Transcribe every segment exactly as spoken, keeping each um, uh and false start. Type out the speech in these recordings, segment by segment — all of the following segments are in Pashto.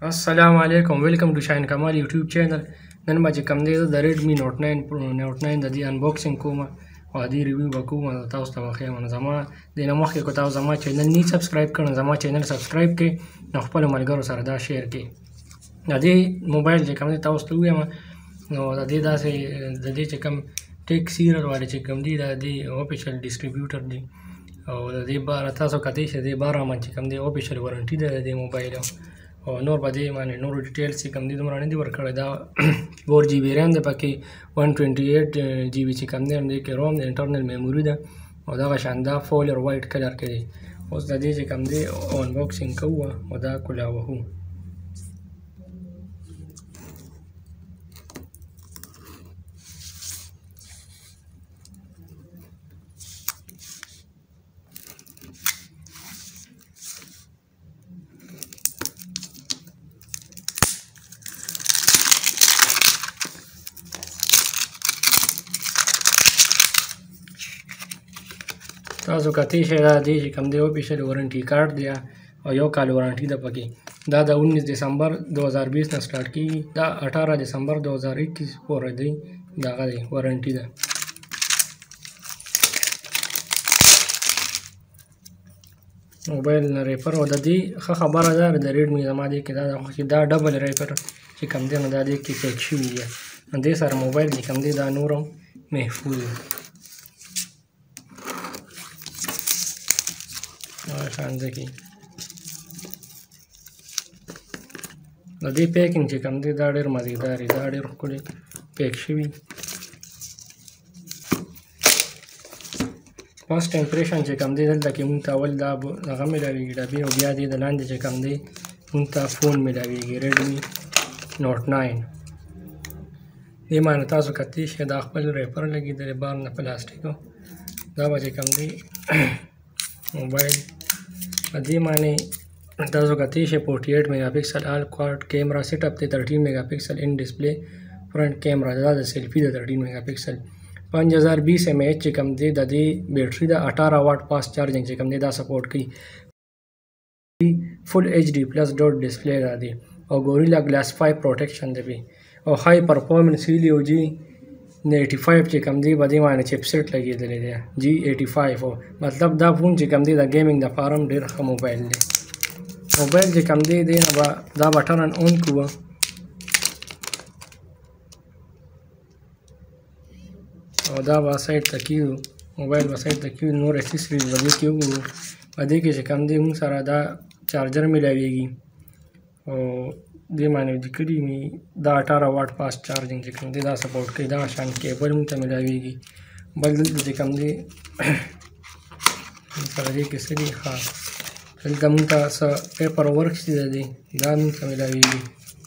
السلام علیکم ویلکم ټو شاین کمال یوټیوب چینل. نن به چې کوم دی زه د ریډمی نوټ ناین نوټ ناین د دې انباکسینګ کوم او د دې ریویو به کوم تاسو ته وښیم. نو زما د نه مخکې که تاسو زما چینل نه سبسکرایب کړئ نو زما چینل سبسکرایب کړئ، نو خپلو ملګرو سره دا شیر کړئ. د دې موبایل چې کوم دی تاسو ته ووایم نو د دې داسې د دې چې کوم ټیک سیریل والے چې کوم دی د دې اوفیشل ډسټریبیوټر دی او د دې باره تاسو کتلی شئ د دې باره من چې کوم دی اوفیشل وارنټي ده د دې موبایل او نور به دې باندې نورو ډیټیلز چې کوم دي دومره نه دي ورکړی. دا فور جی بي ریم دی، پکې ون ټوینټي ایټ جی بي چې کوم دی دې کې روم د انټرنل میموري ده او دغه شان دا فولر وایټ کلر کې دی. اوس د دې چې کوم دی انباکسینګ کوو او دا کولاوهو. تاسو کتلی شئ دا دې چې کوم دی اوفیشل وارنټي کارت دی او یو کال وارنټي ده پکې. دا د انیس دسمبر دو هزار بیس نه سټارټ کېږي، دا اټاره دسمبر دو هزار اکیس پورې دی دغه دی وارنټي ده. موبایل نه ریپر او د دې ښه خبره ده د ریډمي زما دې کې دا ده چې دا ډبل ریپر چې کوم دی نو دا دې کې پیک شوي دي. نو دې سره موبایل چې کوم دی دا نور هم محفوظ دی. شانده کې د دې پیکینګ چې کوم دی دا ډېر مزیدار دی، دا ډېر ښکلی پیک شوي. فسټ امپریشن چې کوم دی دلته کې مونږ ته اول دا هغه میلاویږي ډبې او بیا دې د لاندې چې کوم دی مونږ ته فون میلاویږي ریډمي نوټ ناین. دې باندې تاسو کتلی شئ دا خپل ریپر لګېدلی بار نه پلاستیکو. دا به چې کوم دی موبایل په دې باندې تاسو کتلی شئ فورټي ایټ میګا پکسل آل کواد کیمرا سیټ اپ دی، تھرټین میګا پکسل ان ډسپلی فرنٹ کیمرا دا د سیلفي د تھرټین میګا پکسل. پنځ هزار بیس ایم ایچ چې کوم دی د دې بیټري د اټاره واټ فاسټ چارجنګ چې کوم دی دا سپورټ کوي. فل ایچ ډي پلس ډاټ ډسپلی دا دی او ګوریلا ګلاس فایو پروټیکشن دی او های پرفارمنس هیلیو جی ایټي فایو چې کوم دی په دې باندې چپسیټ لګېدلی دی جی ایټي فایو. مطلب دا فون چې کوم دی د ګیمینګ دپاره هم ډېر ښه موبایل دی. موبایل چې کوم دی دی نه به دا به ټرن اون کوو او دا به سایډ ته کیږو، موبایل به سایډ ته کیږو. نور اکسیسریز به دې کې وګورو. په دې کې چې کوم دی موږ سره دا چارجر میلاویږي او دې باندې لیکلي مې دا اټاره واټ فاسټ چارجنګ چې کوم دی دا سپورټ کوي. دغه شان کیبل موږ ته میلاویږي. بل دلته چې کوم دی سره دې کې څه دي ښه دلته موږ ته څه پیپر ورک چې دی دا موږ ته میلاویږي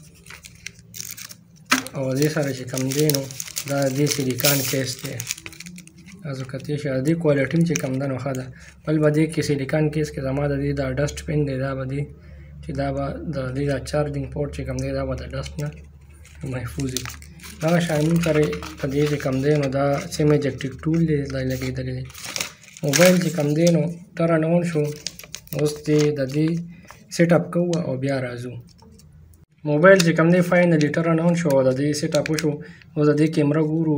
او دې سره چې کوم دی نو دا دې سیلیکان کیس دی. تاسو کتلی شئ د دې کوالټي چې کوم ده نو ښه ده. بل به دې کې سیلیکان کیس کې زما د دې دا ډسټ پین دی دا به دې چې دا به د دې دا چارجنګ پورټ چې کوم دی دا به د ډسټ نه محفوظ وي. دغه شان موږ سره په دې چې کوم دی نو دا سیم ایجکټیک ټول دی دا لګېدلی دی. موبایل چې کوم دی نو ټرن اون شو. اوس دې د دې سیټ اپ کوو او بیا راځو. موبایل چې کوم دی فاینلي ټرن اون شو او د دې سیټ اپ وشو. اوس د دې کیمره ګورو.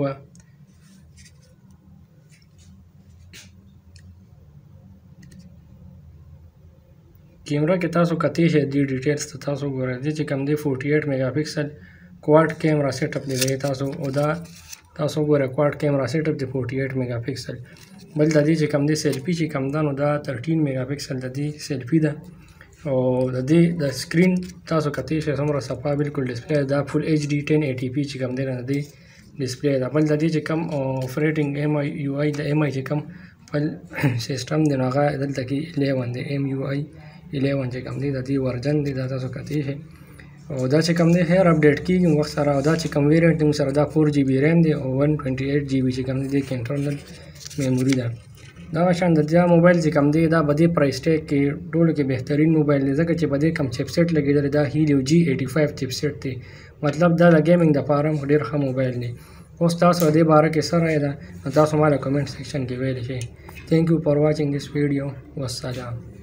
کیمرا کې تاسو کتلی شئ دې ډیټیلز ته تاسو ګورئ. دې چې کوم دی فورټي ایټ میګا پکسل کواد کیمرا سیټ اپ دی تاسو او دا تاسو ګورئ کواد کیمرا سیټ اپ دی فورټي ایټ میګا پکسل. بل د دې چې کوم دی سیلفي چې کوم ده نو دا تھرټین میګا پکسل د دې سیلفي ده او د دې د سکرین تاسو کتلی شئ څومره صفا بالکل ډسپلی دا فل ایچ ډي ټین ایټي پي چې کوم دی نه د دې ډسپلی ده. بل د دې چې کوم اپریټنګ ایم آی یو آی د ایم آی چې کوم خپل سیسټم دی نو هغه دلته کې الیون دی ایم یو آی الیون چې کوم دی د دې ورجن دی دا تاسو کتلی شئ او دا چې کوم دی هیر اپډیټ کېږي وخت سره. او دا چې کوم ویریانټ دی سره دا فور جی بي ریم دی او ون ټوینټي ایټ جی بي چې کوم دی دې کې انټرنل میموري ده. دغه شان د دا موبایل چې کوم دی دا په دې پرایس ټیګ کې ټولو کې بهترین موبایل دی ځکه چې په دې کوم چپسیټ لګېدلی دا هیلیو جی ایټي فایو چپسیټ دی. مطلب دا د ګیمینګ دپاره هم ډېر ښه موبایل دی. اوس تاسو دې باره کې څه رایه ده نو تاسو ما له کمنټ سیکشن کې ویلی شئ. تھینک یو فار واچینګ دس ویډیو. والسلام.